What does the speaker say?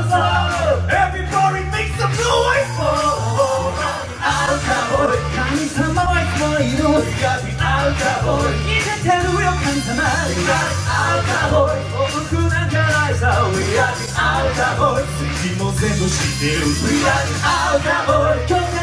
Everybody make some noise. 神様はいつもいる。生きてるよ神様。僕なんじゃないさ。We are the altar boys。敵も全部知ってる。We are the altar boys。